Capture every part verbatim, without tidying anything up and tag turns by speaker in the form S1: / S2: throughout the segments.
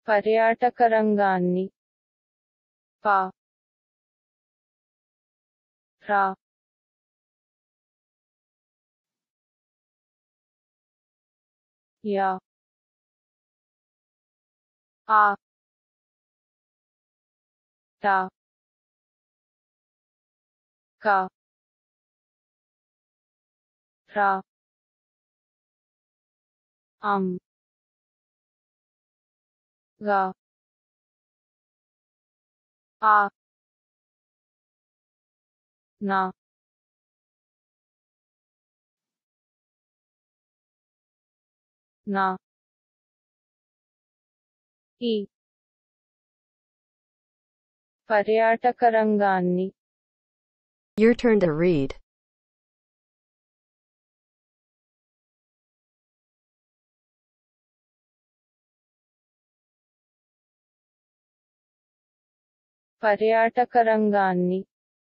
S1: పర్యాటక రంగాన్ని ప రా యా ఆ టా కా రా అం గా ఆ నా నా ఈ పర్యాటక రంగాన్ని
S2: Your turn to read.
S1: పర్యాటక రంగాన్ని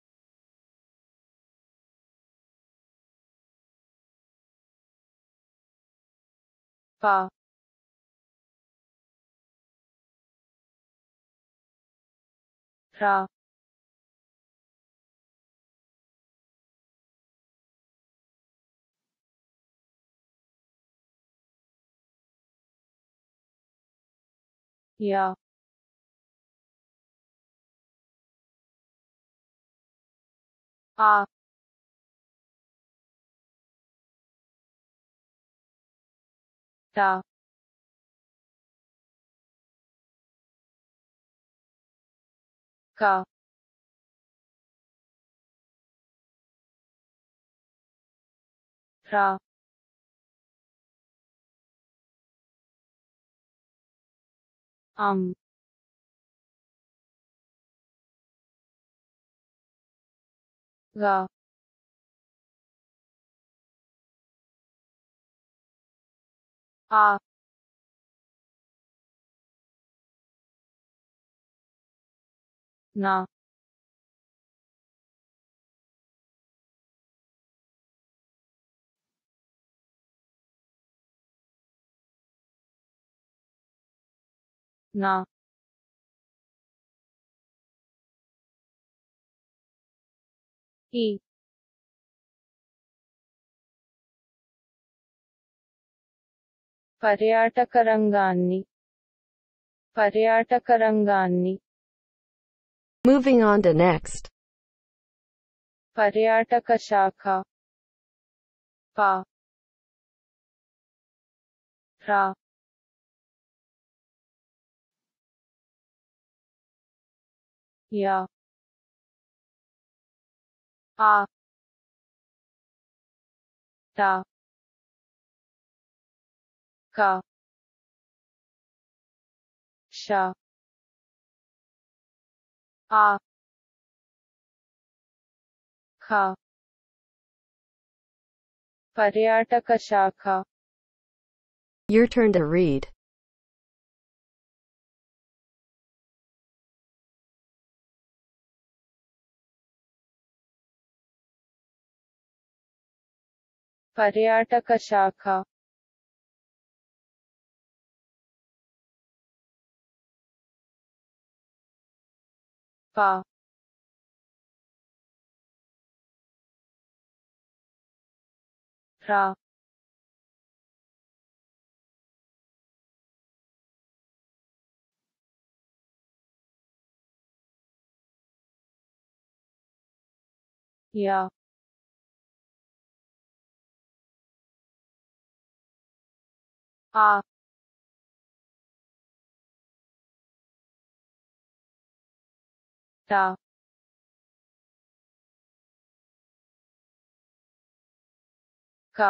S1: ప రా యా ఆ టా కా రా అం గా ఆ నా నా ఈ పర్యాటక రంగాన్ని పర్యాటక రంగాన్ని
S2: Moving on to next.
S1: పర్యాటక శాఖ ప రా యా ఆ టా కా షా ఆ ఖా పర్యాటక శాఖ
S2: Your turn to read.
S1: పర్యాటక శాఖ ప రా యా ఆ టా కా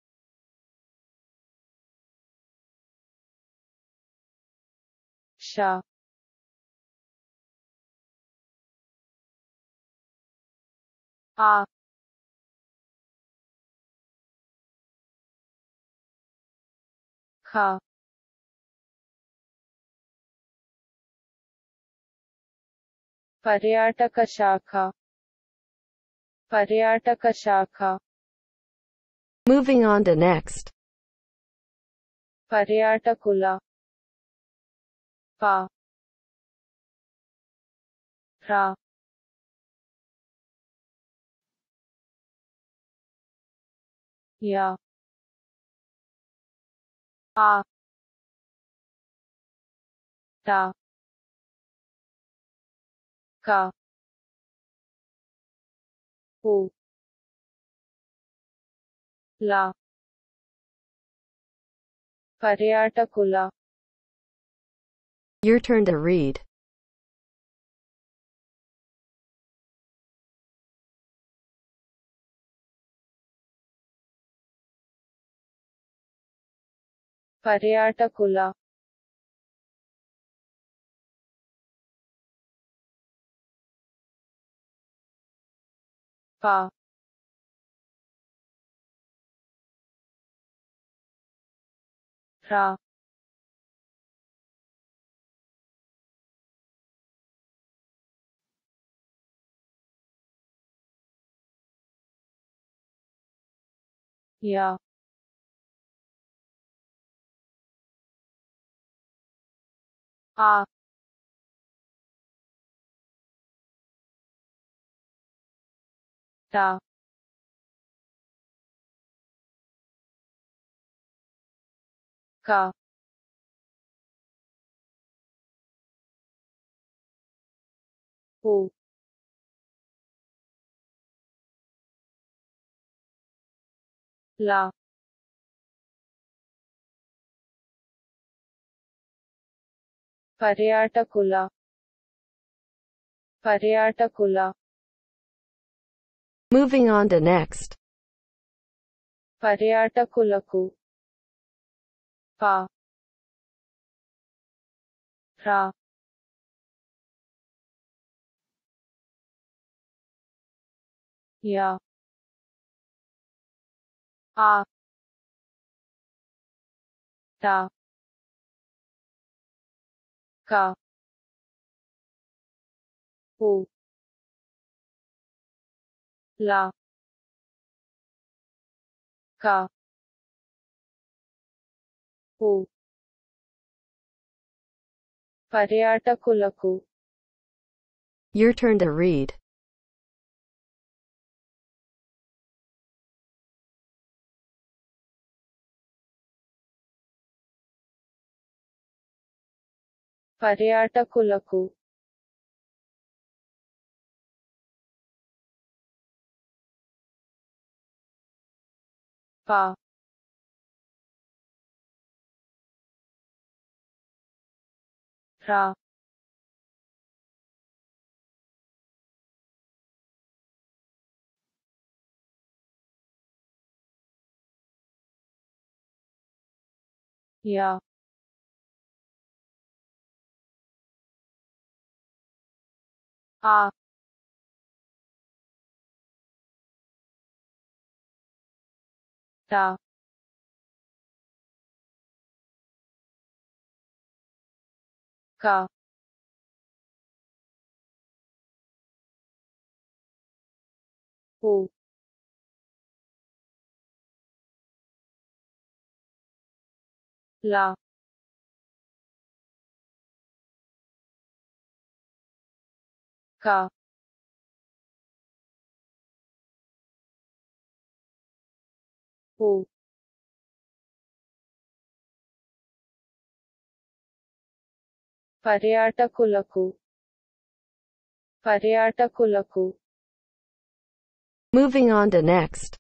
S1: షా ఆ ఖా పర్యాటక శాఖ పర్యాటక శాఖ
S2: Moving on to next.
S1: పర్యాటకుల పా రా యా ఆ టా కా పు లా పర్యాటకుల
S2: Your turn to read.
S1: పర్యాటకుల పా రా యా ఆ టా కా పు లా పర్యాటకుల పర్యాటకుల
S2: Moving on to next.
S1: పర్యాటకులకు పా రా యా ఆ టా కా పు లా కా పు పర్యాటకులకు
S2: Your turn to read.
S1: పర్యాటకులకు పా రా యా ఆ టా కా పు లా కా పు పర్యాటకులకు పర్యాటకులకు
S2: Moving on to next.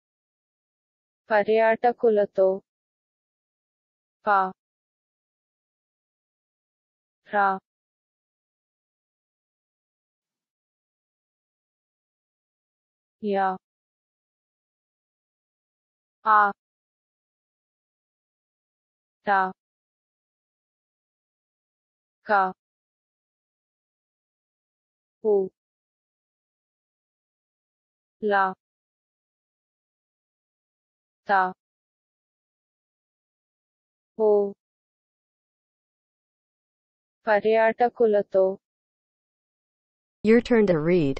S1: పర్యాటకులతో పా రా యా ఆ టా కా పు లా టా పో పర్యాటకులతో
S2: Your turn to read.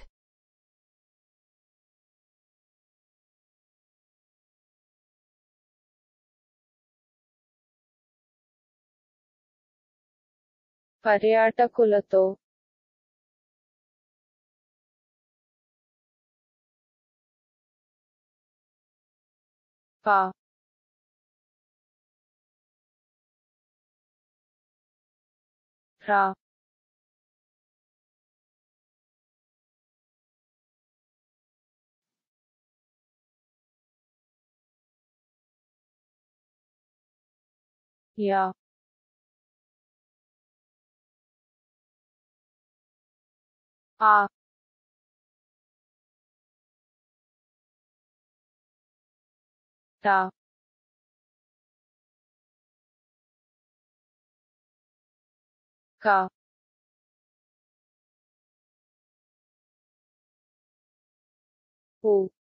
S1: పర్యాటకులతో పా రా యా ఆ టా కా పు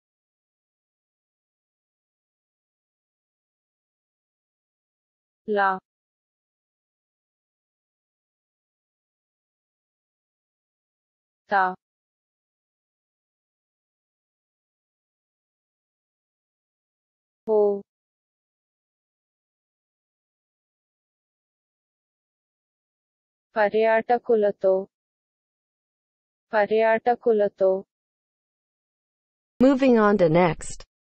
S1: లా తా పో పర్యాటకులతో పర్యాటకులతో
S2: Moving on to next.